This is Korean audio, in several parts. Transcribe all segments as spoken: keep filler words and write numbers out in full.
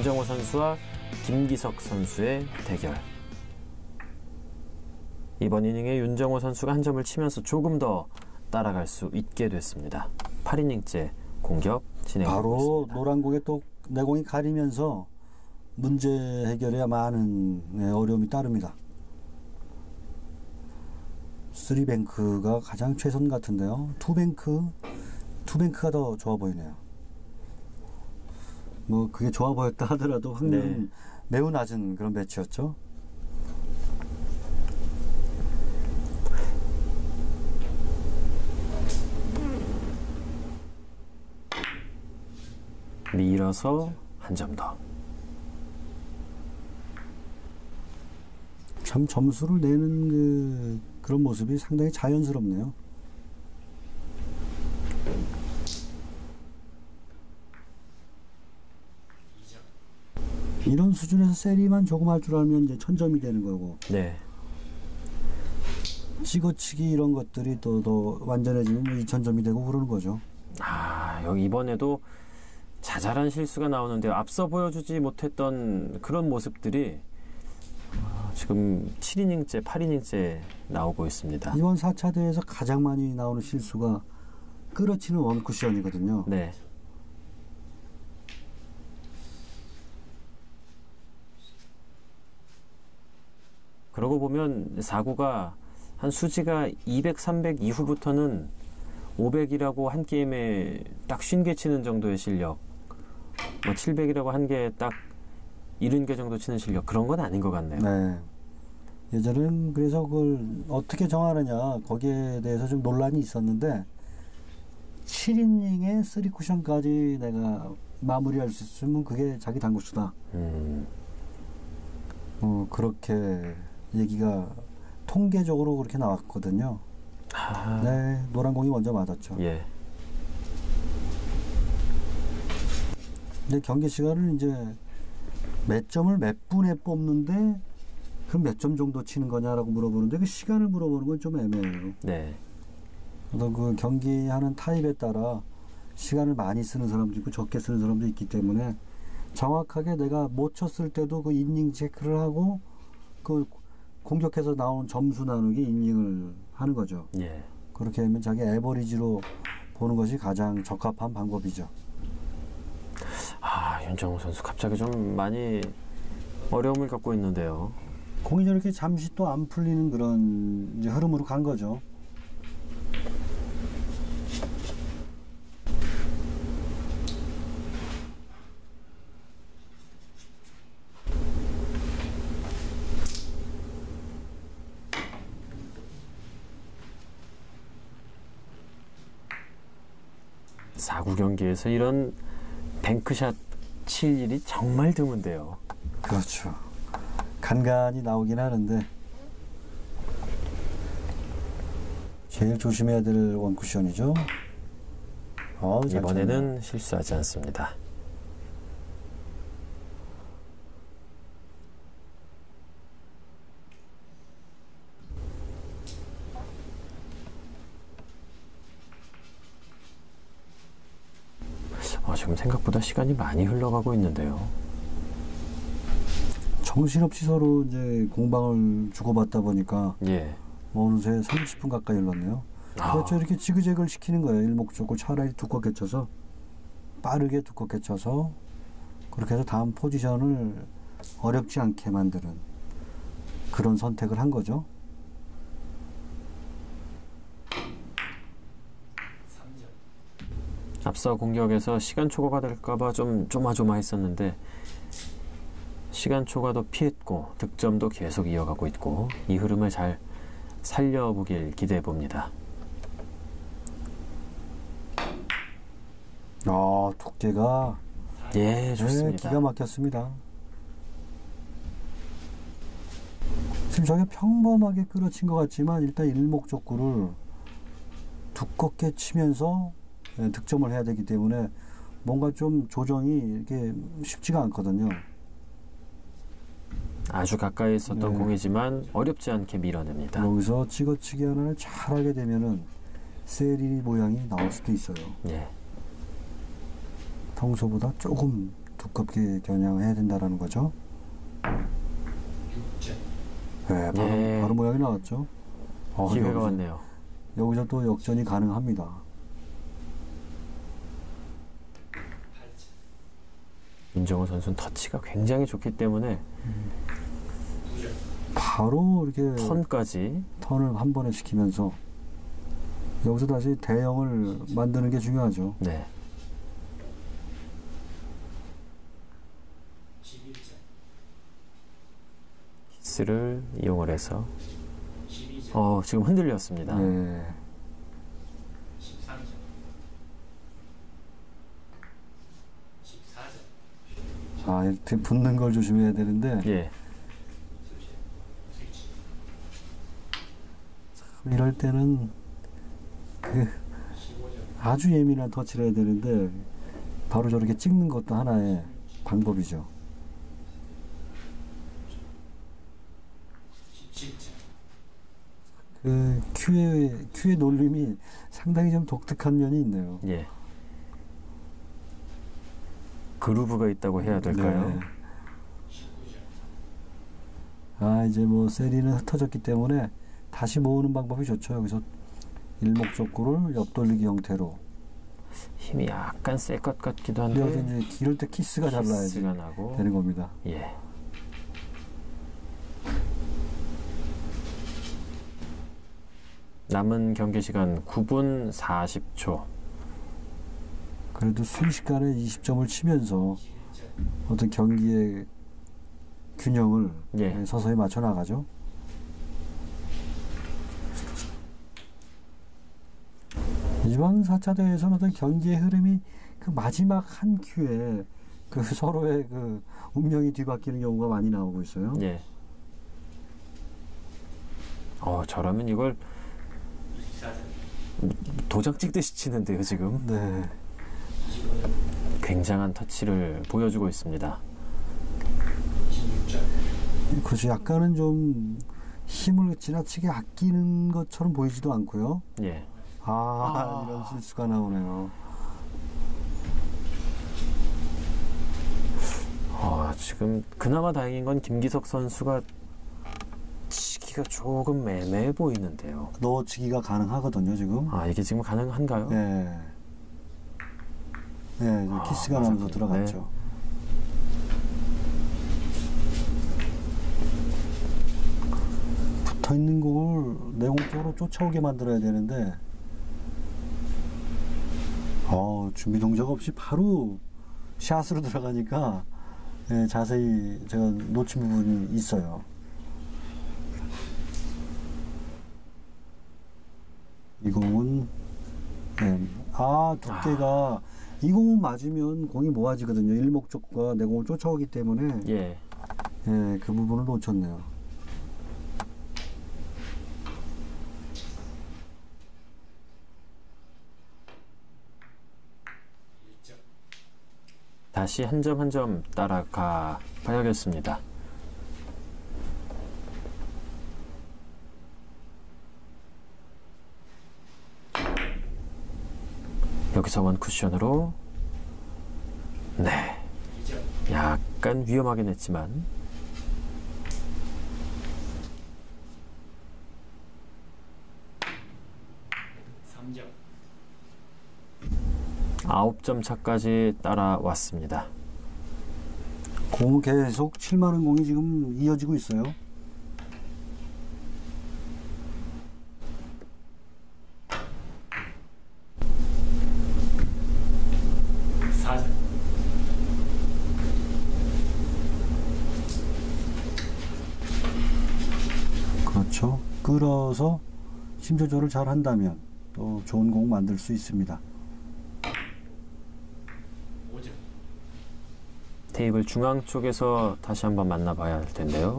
윤정호 선수와 김기석 선수의 대결. 이번 이닝에 윤정호 선수가 한 점을 치면서 조금 더 따라갈 수 있게 됐습니다. 팔 이닝째 공격 진행하고 있습니다. 바로 노란 공에 또 내공이 가리면서 문제 해결에 많은 어려움이 따릅니다. 쓰리뱅크가 가장 최선 같은데요. 투뱅크, 투뱅크가 더 좋아 보이네요. 뭐 그게 좋아 보였다 하더라도 확률은 네. 매우 낮은 그런 배치였죠. 밀어서 한 점 더. 참 점수를 내는 그, 그런 모습이 상당히 자연스럽네요. 이런 수준에서 세리만 조금 할 줄 알면 이제 천점이 되는 거고. 네. 찍어치기 이런 것들이 또 더 완전해지면 이천 점이 되고 그러는 거죠. 아, 여기 이번에도 자잘한 실수가 나오는데요. 앞서 보여주지 못했던 그런 모습들이 지금 칠 이닝째, 팔 이닝째 나오고 있습니다. 이번 사 차 대회에서 가장 많이 나오는 실수가 끌어치는 원쿠션이거든요. 네. 그러고 보면 사구가 한 수지가 이백, 삼백 이후부터는 오백이라고 한 게임에 딱 쉰 개 치는 정도의 실력, 뭐 칠백이라고 한 개 딱 칠십 개 정도 치는 실력, 그런 건 아닌 것 같네요. 네. 예전에는 그래서 그걸 어떻게 정하느냐 거기에 대해서 좀 논란이 있었는데 칠 이닝에 쓰리 쿠션까지 내가 마무리할 수 있으면 그게 자기 당구수다. 음. 어, 그렇게 얘기가 통계적으로 그렇게 나왔거든요. 아. 네, 노란 공이 먼저 맞았죠. 예. 근데 경기 시간을 이제 몇 점을 몇 분에 뽑는데 그럼 몇 점 정도 치는 거냐라고 물어보는데 그 시간을 물어보는 건 좀 애매해요. 네. 어떤 그 경기하는 타입에 따라 시간을 많이 쓰는 사람도 있고 적게 쓰는 사람도 있기 때문에 정확하게 내가 못 쳤을 때도 그 이닝 체크를 하고 그 공격해서 나온 점수 나누기 이닝을 하는 거죠. 예. 그렇게 하면 자기 에버리지로 보는 것이 가장 적합한 방법이죠. 아, 윤정호 선수 갑자기 좀 많이 어려움을 겪고 있는데요. 공이 저렇게 잠시 또 안 풀리는 그런 이제 흐름으로 간 거죠. 사구 경기에서 이런 뱅크샷 칠 일이 정말 드문데요. 그렇죠. 간간히 나오긴 하는데 제일 조심해야 될 원쿠션이죠. 어, 이번에는 쳤네. 실수하지 않습니다. 어, 지금 생각보다 시간이 많이 흘러가고 있는데요. 정신없이 서로 이제 공방을 주고받다 보니까 예. 어느새 삼십 분 가까이 흘렀네요. 아. 그렇죠. 이렇게 지그재그를 시키는 거예요. 일목적으로 차라리 두껍게 쳐서 빠르게 두껍게 쳐서 그렇게 해서 다음 포지션을 어렵지 않게 만드는 그런 선택을 한 거죠. 앞서 공격에서 시간 초과가 될까봐 좀 조마조마했었는데 시간 초과도 피했고 득점도 계속 이어가고 있고 이 흐름을 잘 살려보길 기대해봅니다. 아, 두께가 예, 좋습니다. 네, 기가 막혔습니다. 지금 저게 평범하게 끌어친 것 같지만 일단 일목적구를 두껍게 치면서 득점을 해야 되기 때문에 뭔가 좀 조정이 이렇게 쉽지가 않거든요. 아주 가까이 있었던 네. 공이지만 어렵지 않게 밀어냅니다. 여기서 찍어치기 하나를 잘하게 되면은 세리 모양이 나올 수도 있어요. 예. 평소보다 조금 두껍게 겨냥해야 된다라는 거죠. 네, 바로, 예. 바로 모양이 나왔죠. 어, 기회가 여기서, 왔네요. 여기서 또 역전이 가능합니다. 윤정호 선수는 터치가 굉장히 좋기 때문에 바로 이렇게 턴까지. 턴을 한 번에 시키면서 여기서 다시 대형을 만드는 게 중요하죠. 네. 키스를 이용을 해서 어, 지금 흔들렸습니다. 네. 아, 이렇게 붙는 걸 조심해야 되는데 예. 이럴 때는 그 아주 예민한 터치를 해야 되는데 바로 저렇게 찍는 것도 하나의 방법이죠. 그 큐의 큐의 놀림이 상당히 좀 독특한 면이 있네요. 예. 그루브가 있다고 해야 될까요? 네. 아, 이제 뭐 세리는 흩어졌기 때문에 다시 모으는 방법이 좋죠. 여기서 일목적구를 옆돌리기 형태로. 힘이 약간 셀 것 같기도 한데. 여기서 이제 기를 때 키스가 잘 나야지 키스가 나고. 되는 겁니다. 예. 남은 경기 시간 구 분 사십 초. 그래도 순식간에 이십 점을 치면서 어떤 경기의 균형을 예. 서서히 맞춰 나가죠. 이번 사 차 대회에서는 어떤 경기의 흐름이 그 마지막 한 큐에 그 서로의 그 운명이 뒤바뀌는 경우가 많이 나오고 있어요. 예. 어, 저라면 이걸 도장 찍듯이 치는데요, 지금. 네. 굉장한 터치를 보여주고 있습니다. 그렇죠. 약간은 좀 힘을 지나치게 아끼는 것처럼 보이지도 않고요. 예. 아, 아. 이런 실수가 나오네요. 어, 지금 그나마 다행인 건 김기석 선수가 치기가 조금 애매해 보이는데요. 넣어치기가 가능하거든요, 지금. 아, 이게 지금 가능한가요? 네. 네, 아, 키스가 나면서 들어갔죠. 네. 붙어 있는 공을 내공적으로 쫓아오게 만들어야 되는데, 어, 준비 동작 없이 바로 샷으로 들어가니까 네, 자세히 제가 놓친 부분이 있어요. 이 공은 네. 아, 두께가 아. 이 공은 맞으면 공이 모아지거든요. 일목적구가 내 공을 쫓아오기 때문에 예. 예, 그 부분을 놓쳤네요. 다시 한 점 한 점 따라가 봐야겠습니다. 여기서 원 쿠션으로 네, 약간 위험하긴 했지만 삼 점. 아홉 점 차까지 따라왔습니다. 공은 계속 칠만원 공이 지금 이어지고 있어요. 사 점. 그렇죠. 끌어서 힘 조절을 잘 한다면 또 좋은 공 만들 수 있습니다. 오 점. 테이블 중앙 쪽에서 다시 한번 만나봐야 할 텐데요.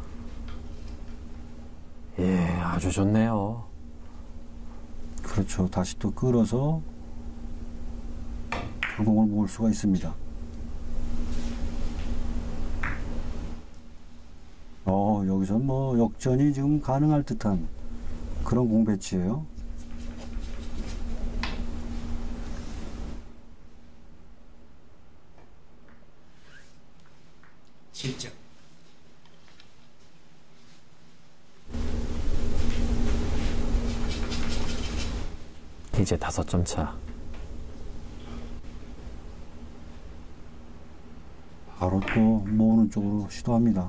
예, 아주 좋네요. 그렇죠. 다시 또 끌어서 그 공을 모을 수가 있습니다. 어, 여기선 뭐 역전이 지금 가능할 듯한 그런 공 배치예요. 칠 점. 이제 다섯 점 차. 바로 또 모으는 쪽으로 시도합니다.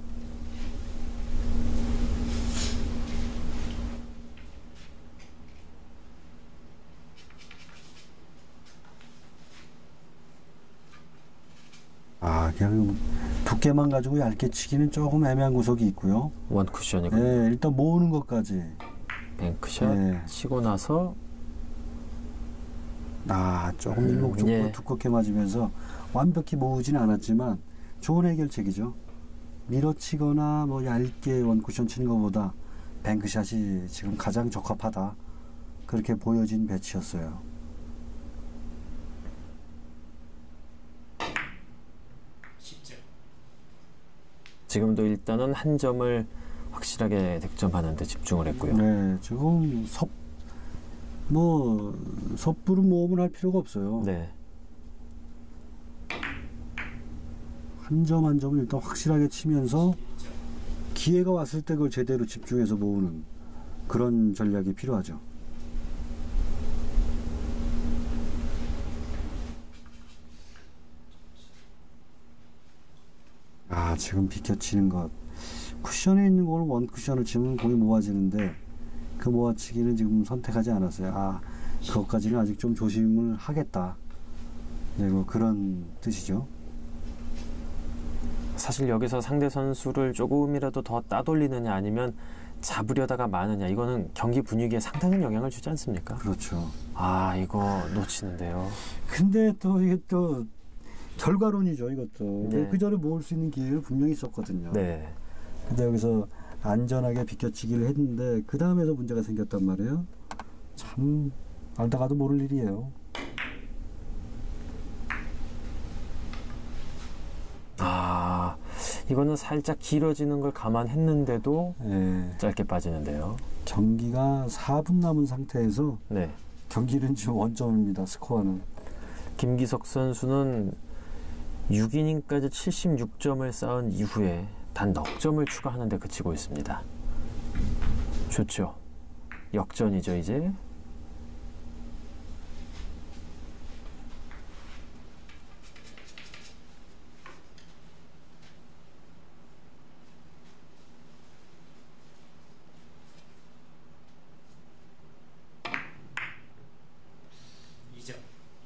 아, 그냥 두께만 가지고 얇게 치기는 조금 애매한 구석이 있고요. 원 쿠션이고. 네, 일단 모으는 것까지. 뱅크샷 네. 치고 나서 아, 조금 일목적으로 예. 두껍게 맞으면서 완벽히 모으지는 않았지만 좋은 해결책이죠. 밀어치거나 뭐 얇게 원쿠션 치는 것보다 뱅크샷이 지금 가장 적합하다. 그렇게 보여진 배치였어요. 십 점. 지금도 일단은 한 점을 확실하게 득점하는 데 집중을 했고요. 네, 지금 섭, 뭐, 섣부른 모험을 할 필요가 없어요. 네. 한 점 한 점을 일단 확실하게 치면서 기회가 왔을 때 그걸 제대로 집중해서 모으는 그런 전략이 필요하죠. 아, 지금 비켜치는 것. 쿠션에 있는 걸 원 쿠션을 치면 공이 모아지는데 그 모아치기는 지금 선택하지 않았어요. 아, 그것까지는 아직 좀 조심을 하겠다. 네, 뭐 그런 뜻이죠. 사실 여기서 상대 선수를 조금이라도 더 따돌리느냐 아니면 잡으려다가 마느냐 이거는 경기 분위기에 상당한 영향을 주지 않습니까? 그렇죠. 아 이거 놓치는데요. 근데 또 이게 또 결과론이죠, 이것도. 네. 그 전에 모을 수 있는 기회를 분명히 있었거든요. 네. 근데 여기서 안전하게 비껴치기를 했는데 그 다음에도 문제가 생겼단 말이에요. 참 알다가도 모를 일이에요. 아 이거는 살짝 길어지는 걸 감안했는데도 예, 짧게 빠지는데요. 경기가 사 분 남은 상태에서 네. 경기는 지금 원점입니다. 스코어는. 김기석 선수는 육 이닝까지 칠십육 점을 쌓은 이후에 단 넉 점을 추가하는 데 그치고 있습니다. 좋죠. 역전이죠 이제. 이 점.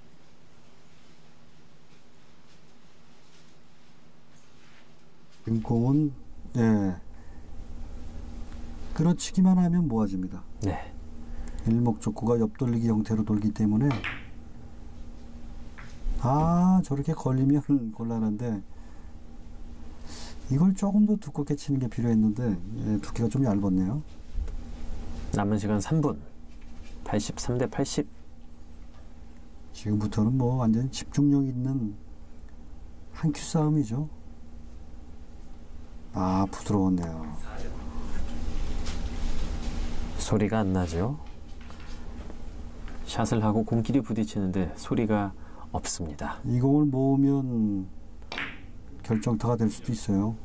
공은 예, 끌어치기만 하면 모아집니다. 네. 일목적구가 옆돌리기 형태로 돌기 때문에 아 저렇게 걸리면 곤란한데 이걸 조금 더 두껍게 치는 게 필요했는데 예, 두께가 좀 얇았네요. 남은 시간 삼 분. 팔십삼 대 팔십. 지금부터는 뭐 완전 집중력 있는 한 큐 싸움이죠. 아 부드러웠네요. 사 점. 소리가 안 나죠. 샷을 하고 공끼리 부딪히는데 소리가 없습니다. 이 공을 모으면 결정타가 될 수도 있어요.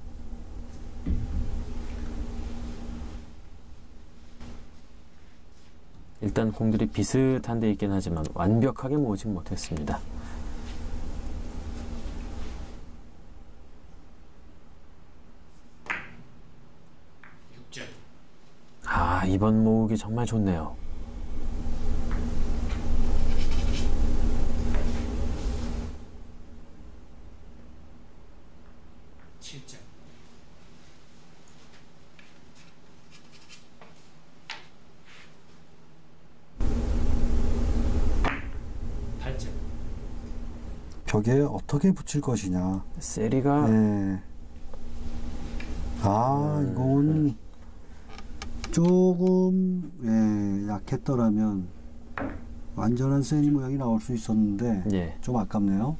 일단 공들이 비슷한 데 있긴 하지만 완벽하게 모으진 못했습니다. 육 점. 아 이번 모으기 정말 좋네요. 칠 점. 팔 점. 벽에 어떻게 붙일 것이냐. 세리가 예. 아, 이건 조금 예, 약했더라면 완전한 세리 모양이 나올 수 있었는데 예, 좀 아깝네요.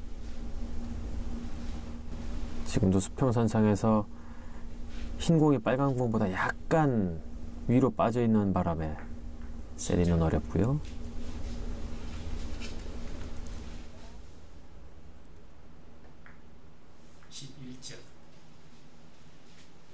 지금도 수평선상에서 흰 공이 빨간 공보다 약간 위로 빠져 있는 바람에 세리는 어렵고요. 십일 점.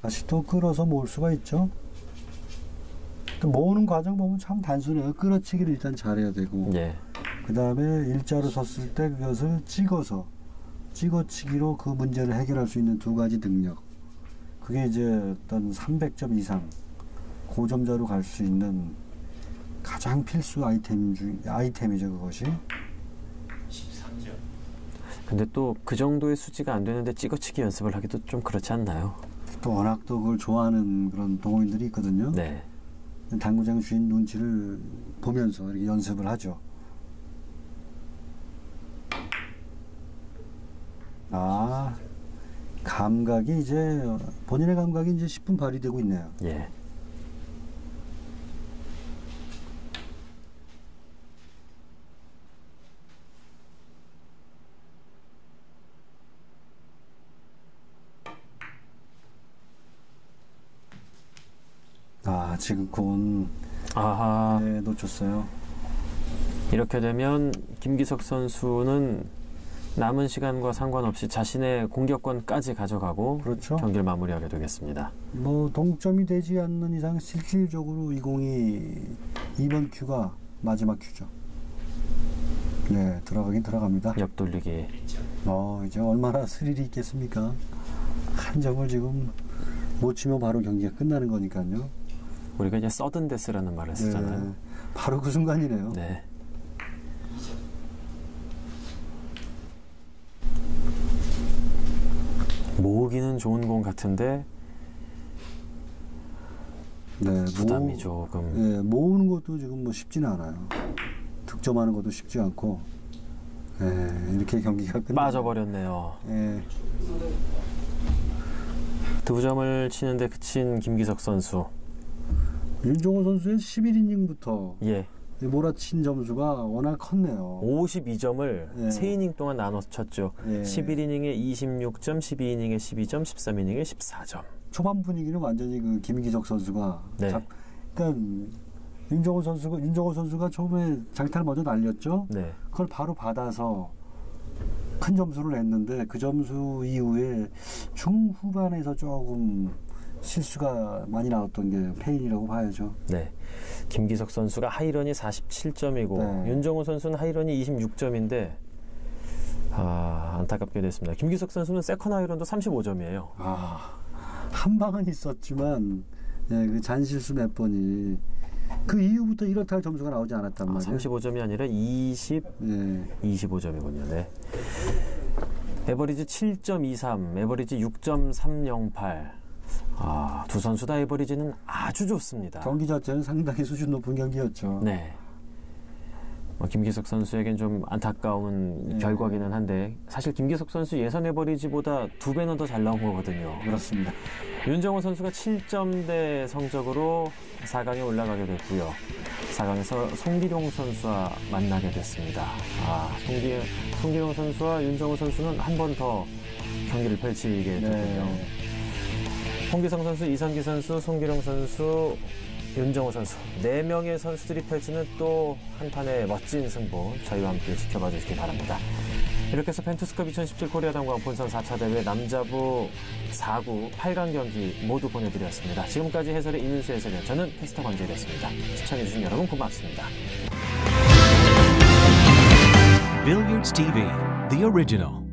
다시 또 끌어서 모을 수가 있죠. 그 모으는 과정 보면 참 단순해요. 끌어치기를 일단 잘해야 되고, 예. 그 다음에 일자로 섰을 때 그것을 찍어서 찍어치기로 그 문제를 해결할 수 있는 두 가지 능력. 그게 이제 어떤 삼백 점 이상 고점자로 갈 수 있는 가장 필수 아이템 중 아이템이죠, 그것이. 십삼 점. 근데 또 그 정도의 수치가 안 되는데 찍어치기 연습을 하기도 좀 그렇지 않나요? 또 워낙 또 그걸 좋아하는 그런 동호인들이 있거든요. 네. 당구장 주인 눈치를 보면서 이렇게 연습을 하죠. 아, 감각이 이제 본인의 감각이 이제 십 분 발휘되고 있네요. 예. 아, 지금 공 아하. 네, 놓쳤어요. 이렇게 되면 김기석 선수는 남은 시간과 상관없이 자신의 공격권까지 가져가고 그렇죠. 경기를 마무리하게 되겠습니다. 뭐 동점이 되지 않는 이상 실질적으로 이 공이 이번 큐가 마지막 큐죠. 네, 들어가긴 들어갑니다. 옆돌리기. 일 점. 어, 이제 얼마나 스릴이 있겠습니까? 한 점을 지금 못 치면 바로 경기가 끝나는 거니까요. 우리가 이제 서든 데스라는 말을 쓰잖아요. 네, 바로 그 순간이네요. 네. 모으기는 좋은 공 같은데 네, 부담이 모, 조금. 예, 모으는 것도 지금 뭐 쉽지는 않아요. 득점하는 것도 쉽지 않고, 예, 이렇게 경기가 끝나. 빠져버렸네요. 예, 두 점을 치는데 그친 김기석 선수. 윤종호 선수의 십일 이닝부터 예. 몰아친 점수가 워낙 컸네요. 오십이 점을 예. 세 이닝 동안 나눠 쳤죠. 예. 십일 이닝에 이십육 점, 십이 이닝에 십이 점, 십삼 이닝에 십사 점. 초반 분위기는 완전히 그 김기석 선수가, 네. 자, 그러니까 윤종호 선수가 윤종호 선수가 처음에 장타를 먼저 날렸죠. 네. 그걸 바로 받아서 큰 점수를 냈는데 그 점수 이후에 중후반에서 조금 실수가 많이 나왔던 게 페인이라고 봐야죠. 네. 김기석 선수가 하이런이 사십칠 점이고 네. 윤정호 선수는 하이런이 이십육 점인데 아, 안타깝게 됐습니다. 김기석 선수는 세컨 하이런도 삼십오 점이에요. 아, 한 방은 있었지만 예, 그 잔실수 몇 번이 그 이후부터 이렇다 할 점수가 나오지 않았단 아, 말이에요. 삼십오 점이 아니라 이십, 예. 이십오 점이군요. 네. 에버리지 칠 점 이삼, 에버리지 육 점 삼영팔. 아, 두 선수 다 에버리지는 아주 좋습니다. 경기 자체는 상당히 수준 높은 경기였죠. 네. 뭐 김기석 선수에겐 좀 안타까운 네. 결과기는 한데 사실 김기석 선수 예선 에버리지보다 두 배는 더 잘 나온 거거든요. 그렇습니다. 윤정호 선수가 칠 점대 성적으로 사 강에 올라가게 됐고요. 사 강에서 송기룡 선수와 만나게 됐습니다. 아, 송기, 송기룡 선수와 윤정호 선수는 한 번 더 경기를 펼치게 됐군요. 네. 홍기성 선수, 이선기 선수, 송기룡 선수, 윤정호 선수 네 명의 선수들이 펼치는 또 한 판의 멋진 승부 저희와 함께 지켜봐 주시기 바랍니다. 이렇게 해서 펜투스컵 이천십칠 코리아 당구왕 본선 사 차 대회 남자부 사 구 팔 강 경기 모두 보내드렸습니다. 지금까지 해설의 이민수 해설위원, 저는 캐스터 권재일이었습니다. 시청해주신 여러분 고맙습니다. Billiards 티비, the original.